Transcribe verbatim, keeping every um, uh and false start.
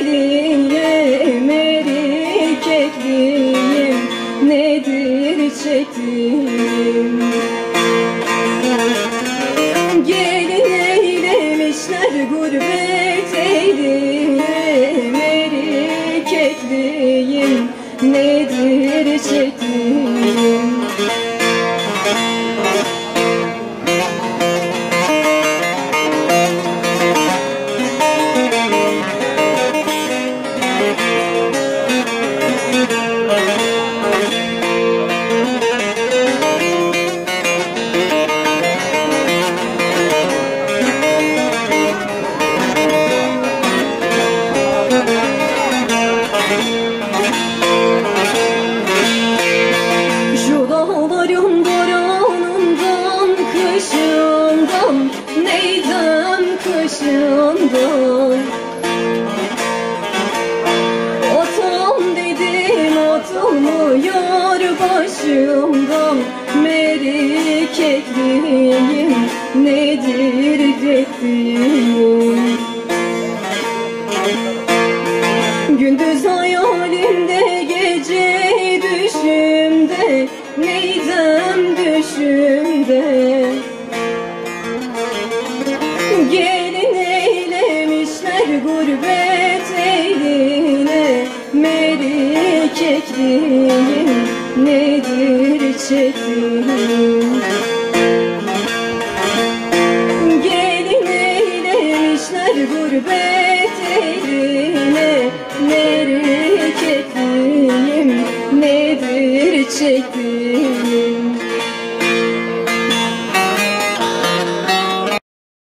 eyleyim erik ekliyim, nedir çektiğim? Gelin eylemişler gurbet eyleyim erik ekliyim, nedir çektiğim? Şu dağların boranından, kışından, neydem kışından. Atam dedim atılmıyor başımdan, merik ekliyim, nedir ettiğim? Gündüz hayalimde, gece düşümde, neydem düşümde. Gelin eylemişler gurbet eyline, merik ekliyim, nedir çektiğim?